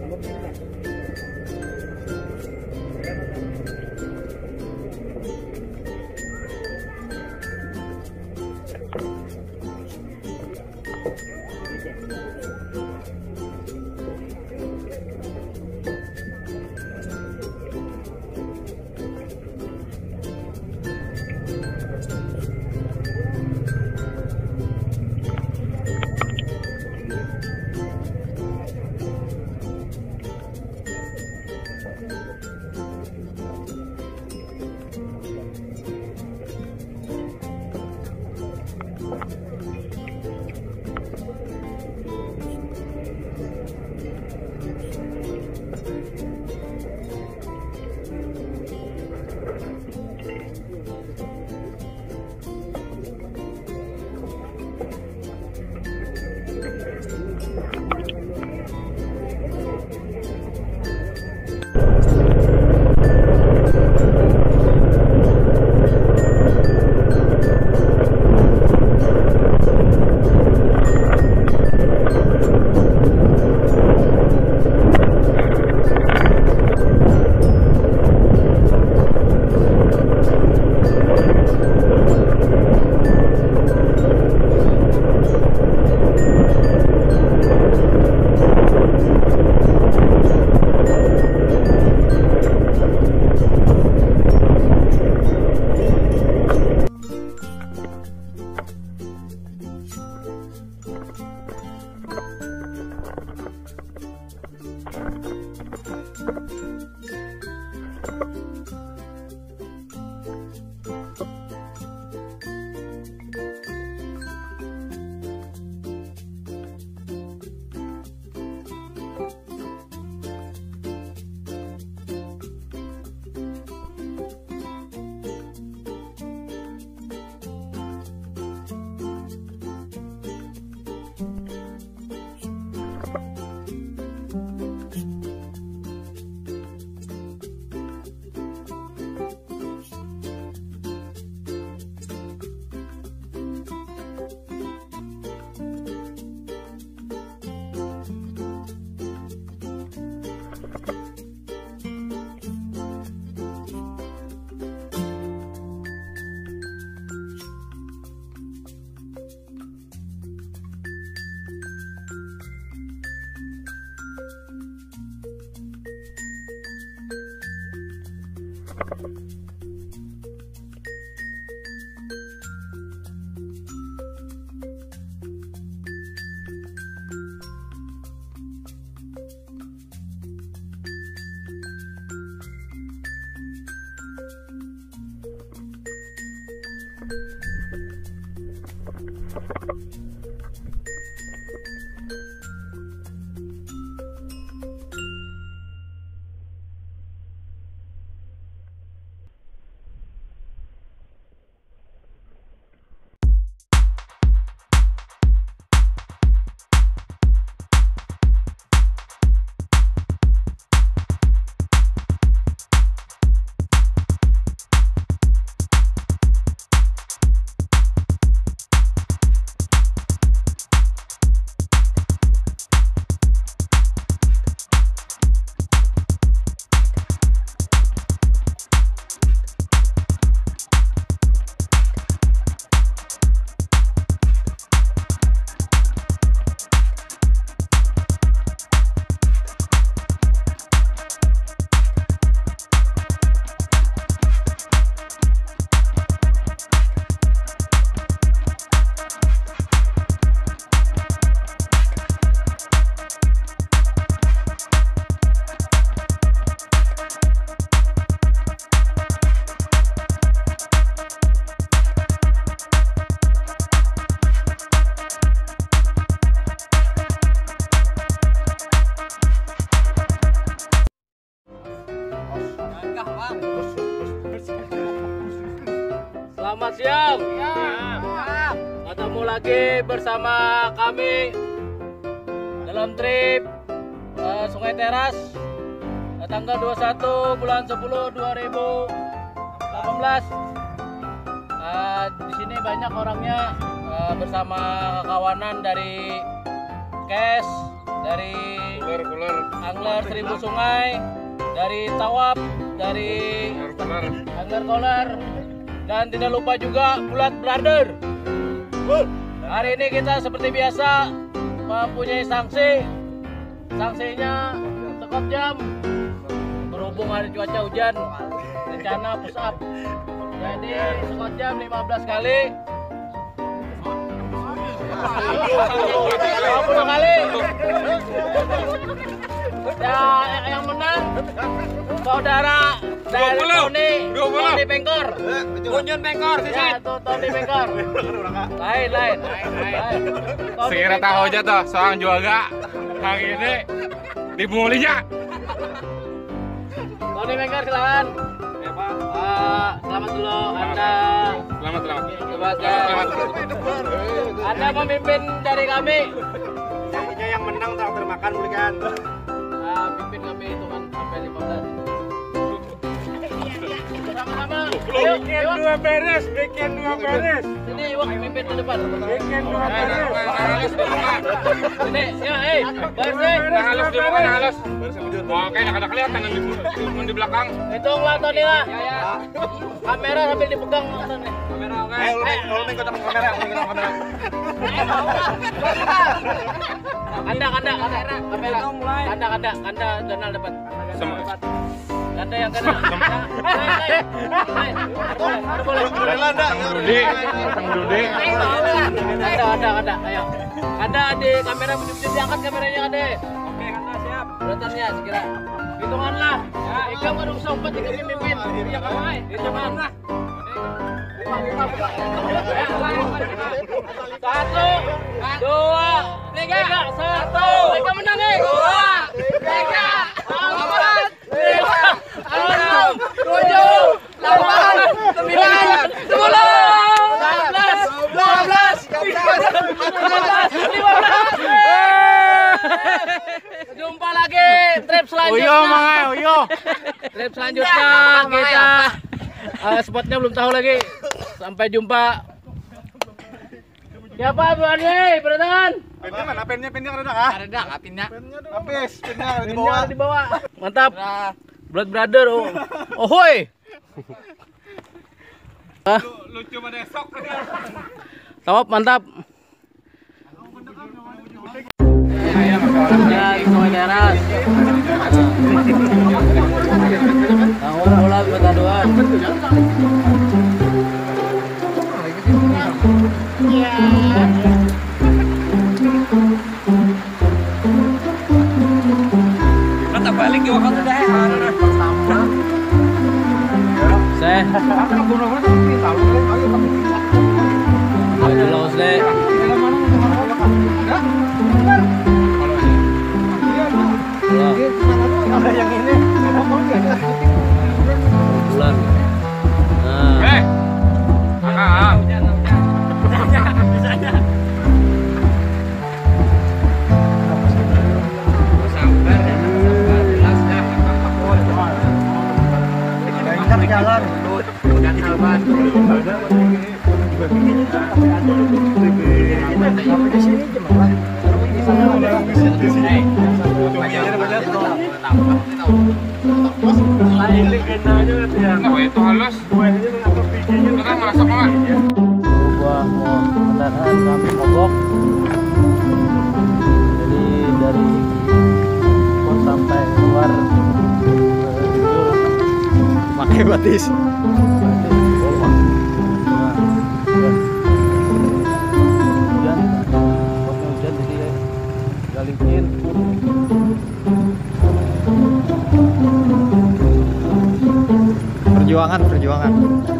Selamat siang. Ketemu lagi bersama kami dalam trip Sungai Teras tanggal 21 bulan 10 2018. Di sini banyak orangnya bersama kawanan dari gaes, dari Ular. angler seribu sungai, dari tawab, dari angler kolar, dan tidak lupa juga bulat brother. Hari ini kita seperti biasa mempunyai sanksi. Sanksinya sekop jam. Berhubung hari cuaca hujan, rencana push up. Jadi sekop jam 15 kali. 20 kali. Ya, yang menang saudara dari Tony Pengkor. Kunjun Pengkor Ya, tuh Tony Pengkor. Lain. Sekira tahu aja tuh soal juga hari ini dimulinya. Tony Pengkor silakan. Ya, Pak. Selamat dulu Anda. Selamat. Anda pemimpin dari kami. Yang menang tak termakan bukan? Pimpin kami hitungan sampai 15. Sama-sama. Bikin dua beres. Sini, Iwak pimpin di depan. Bikin dua beres. Sini, ya, Halus. Oke, ada kelihatan di belakang. Hitunglah Tony lah. Kamera sambil dipegang. Kamera oke. Kalau main kotak kamera. Kanda Donald depan. Kanda yang kena. Rudi. Kanda. Ayo. Kanda di kamera menunjuk diangkat kameranya Kanda. Oke, Kanda siap. Beratan ya sekira. Hitungan lah. Ika baru sempat tiga pimpin. Iya kamai. Hitungan lah. 1, 2, 3, 1. Ika menang nih. 2, 3, 4, 5, 6, 7, 8, 9, 10, 11, 12, 13, 15. Jumpa lagi trip selanjutnya. Trip selanjutnya kita spotnya belum tahu lagi. Sampai jumpa. Siapa Buani? Beratan? Pennya mana? Pennya ada kah? Ada pinnya. Habis, pennya Di bawah. Mantap. Blood brother. Ohoi. Lucu pada esok. Tawab mantap. Ya, semua teras. Bangun bola pertaduan. Kita balik ke waktu dah. Saya. Jelas deh. Yang ini Bulan. Nah. jalan. Itu halus. Itu kan merasa malah. Buah kendaraan kami mogok. Jadi dari pos sampai keluar pakai batis. Hujan jadi galikin. Perjuangan.